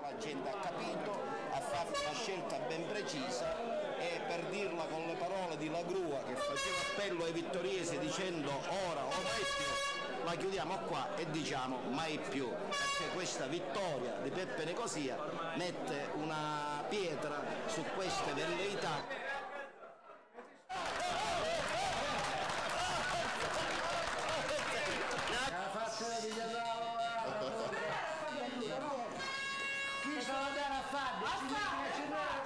La gente ha capito, ha fatto una scelta ben precisa e, per dirla con le parole di La Grua, che faceva appello ai vittoriesi dicendo ora o mai più, la chiudiamo qua e diciamo mai più, perché questa vittoria di Peppe Nicosia mette una pietra su queste velleità. Chi sono andare a fare?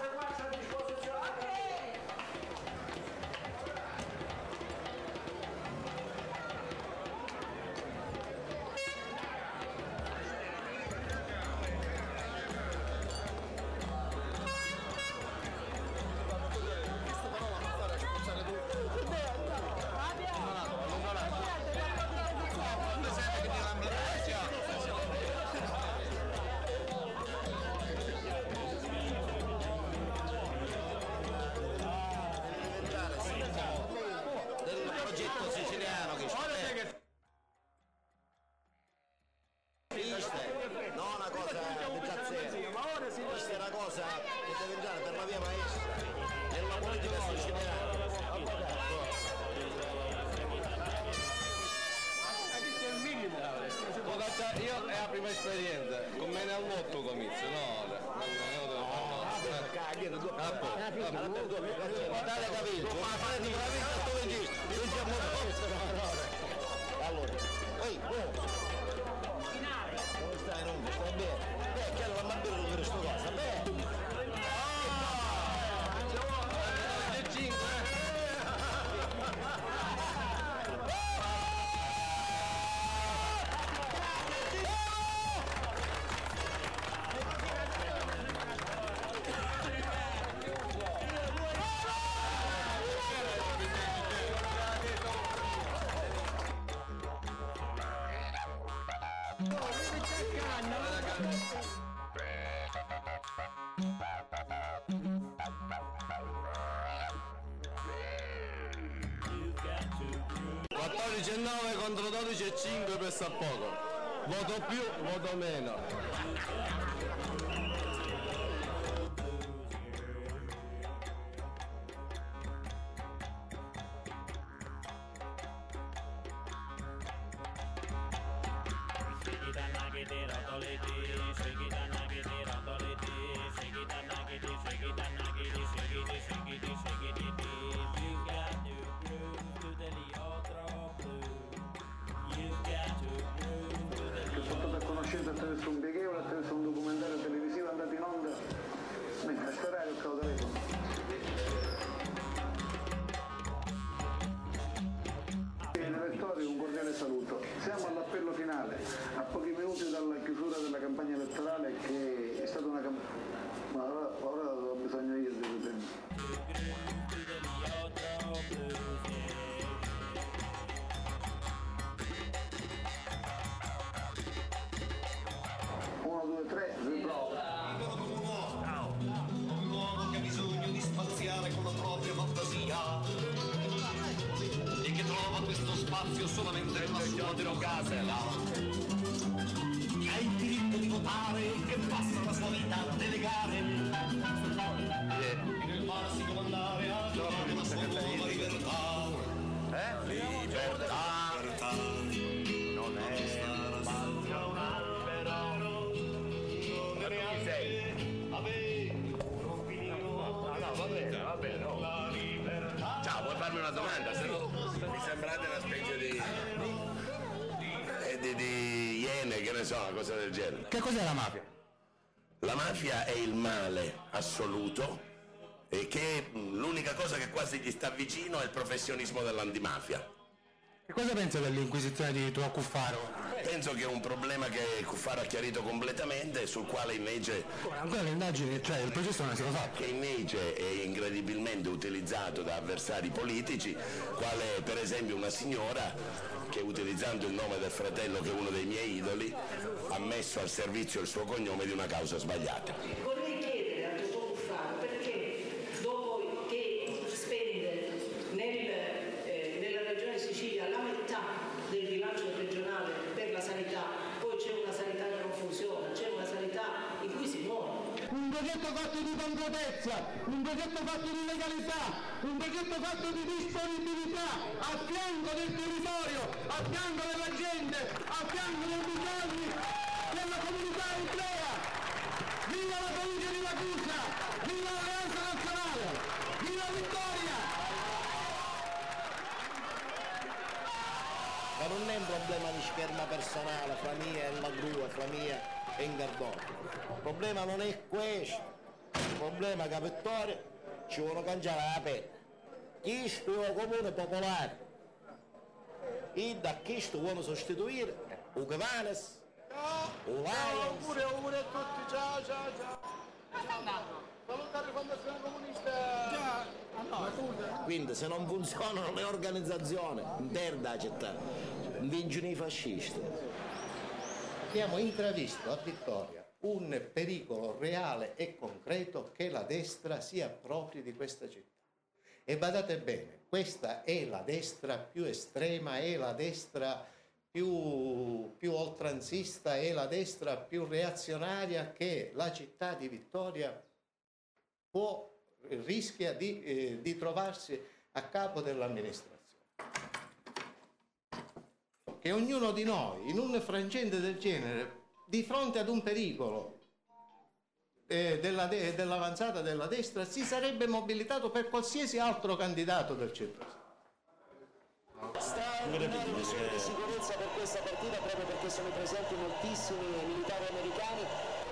Non una cosa pizzazzera, questa è una cosa che deve entrare per la via maestra nella politica siciliana. Io è la prima esperienza, con me al lotto comizio, no? Guardate capito, ma fate di bravissima dove dici? Allora, poi, come stai, non stai bene? Beh, che la bambina non per sto cosa, beh. E 9 contro 12 e 5 per sta poco. Voto più, voto meno. Attraverso un pieghevole, attraverso un documentario televisivo andato in onda mentre sta radio il cavo telefono. Elettori, un cordiale saluto. Siamo all'appello finale, a pochi minuti dalla chiusura della campagna elettorale, che è stata una campagna. Ma ora ho bisogno io di tempo. 1, 2, 3, riprova. Un uomo che ha bisogno di spaziare con la propria fantasia e che trova questo spazio solamente nella sua democrazia. Che ha il diritto di votare, che passa la sua vita a delegare e nel farsi comandare ha trovato la sua nuova libertà. Libertà non è spazio un albero. Va bene, no. Ciao, vuoi farmi una domanda? Se no mi sembrate una specie di iene, che ne so, una cosa del genere. Che cos'è la mafia? La mafia è il male assoluto e che l'unica cosa che quasi gli sta vicino è il professionismo dell'antimafia. Che cosa pensa dell'inquisizione di Tuo Cuffaro? Penso che è un problema che Cuffaro ha chiarito completamente e sul quale invece Ancora le indagini, cioè il processo non è stato fatto. che invece è incredibilmente utilizzato da avversari politici, quale per esempio una signora che, utilizzando il nome del fratello che è uno dei miei idoli, ha messo al servizio il suo cognome di una causa sbagliata. Vorrei chiedere a Dottor Cuffaro perché dopo che spende nella regione Sicilia la metà del bilancio regionale per la sanità, poi c'è una sanità che non funziona, c'è una sanità in cui si muore progetto fatto di concretezza, un progetto fatto di legalità, un progetto fatto di disponibilità a fianco del territorio, a fianco della gente, a fianco dei bisogni della comunità ebrea. Viva la provincia di Ragusa, viva l'Alleanza Nazionale, viva Vittoria! Ma non è un problema di scherma personale fra mia e la Grua, fra mia e Ingardone. Il problema non è questo. Il problema è che a Vittoria ci vuole cambiare la pelle. Questo è il comune popolare. E da questo vuole sostituire o Cavanes, o Lions. Auguri a tutti, ciao. Salutare Fondazione Comunista. Quindi se non funzionano le organizzazioni interne della città, vincono i fascisti. Abbiamo intravisto a Vittoria un pericolo reale e concreto che la destra si appropri di questa città. E badate bene, questa è la destra più estrema, è la destra più oltranzista, è la destra più reazionaria che la città di Vittoria rischia di trovarsi a capo dell'amministrazione. Che ognuno di noi, in un frangente del genere, di fronte ad un pericolo dell'avanzata della destra, si sarebbe mobilitato per qualsiasi altro candidato del centro. Straordinaria misura di sicurezza per questa partita proprio perché sono presenti moltissimi militari americani